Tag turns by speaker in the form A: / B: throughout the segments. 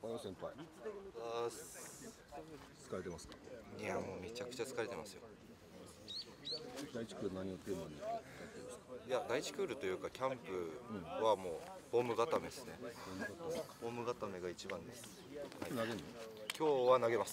A: おはよう先輩。疲れてますか？
B: いや、もうめちゃくちゃ疲れてますよ。
A: 第一クール何をテーマにやってるんですか？
B: いや、第一クールというかキャンプはもうフォーム固めですね。フォーム固めが一番です。はい、
A: 投げるの？
B: 今日は投げます。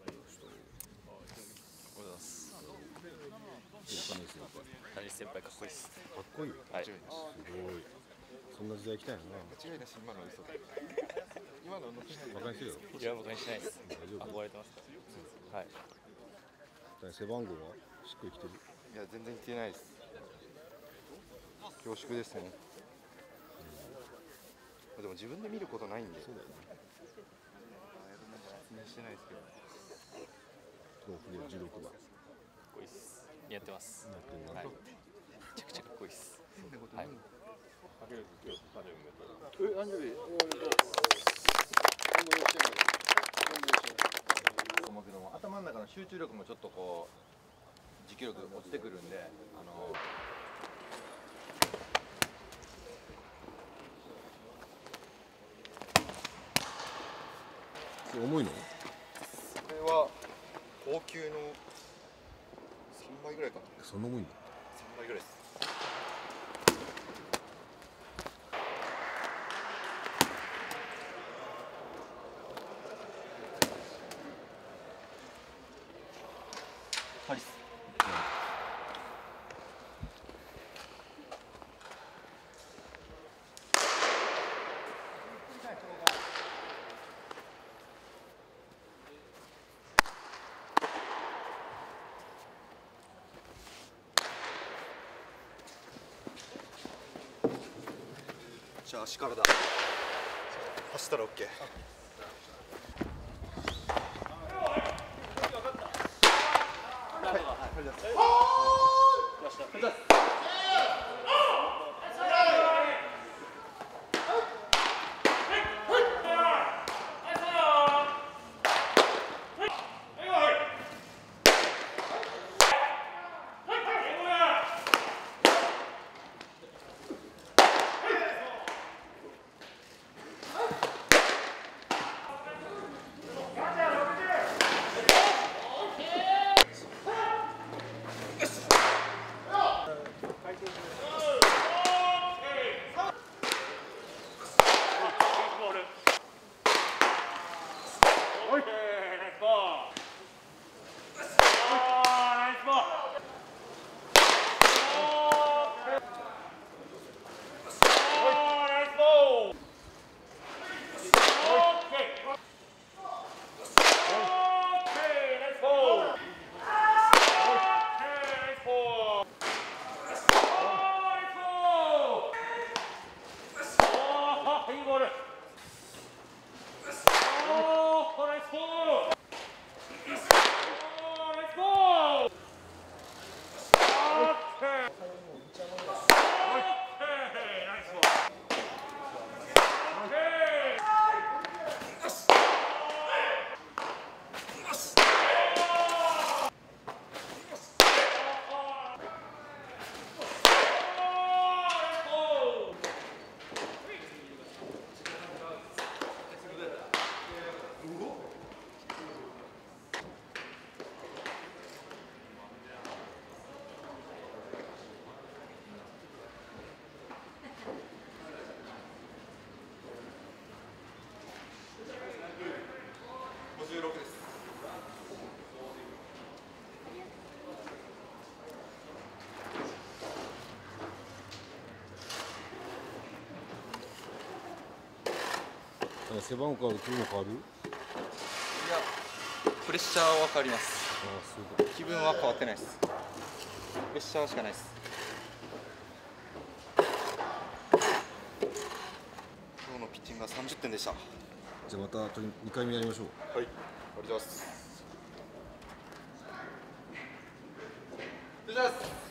C: 種市先輩かっこいいです。
A: かっこいい。
C: はい。
A: すごい。そんな時代来たんやな。
B: 間違いなし今の嘘。今の
A: バカにしてるよ。
C: いや、僕にしないです。
A: 大丈夫？
C: 憧れてますから。はい。
A: 背番号はしっくりきてる？
B: いや、全然来てないです。恐縮ですね。でも自分で見ることないんで。
A: そうだよね。
B: 説明してないですけど。
A: 16番。
C: かっこいいです。似合ってます。はい。めちゃくちゃかっこいいです。はい。
D: 思うけども、頭の中の集中力もちょっとこう持久力落ちてくるんで、
A: 重いの？
B: これは高級の3倍ぐらいかな。
A: そんな重いんだ。
B: 3倍ぐらいです。
D: パリス。
B: じゃあ足からだ。走ったら OK。56です。
A: 背番号変わる、気分変わる？
C: いや、プレッシャーは変わります。
A: ああ、そういうこと。
C: 気分は変わってないです。プレッシャーしかないです。
B: 今日のピッチングは30点でした。
A: じゃあまた2回目やりましょう。
B: はい、ありがとうございます。
D: 失礼します。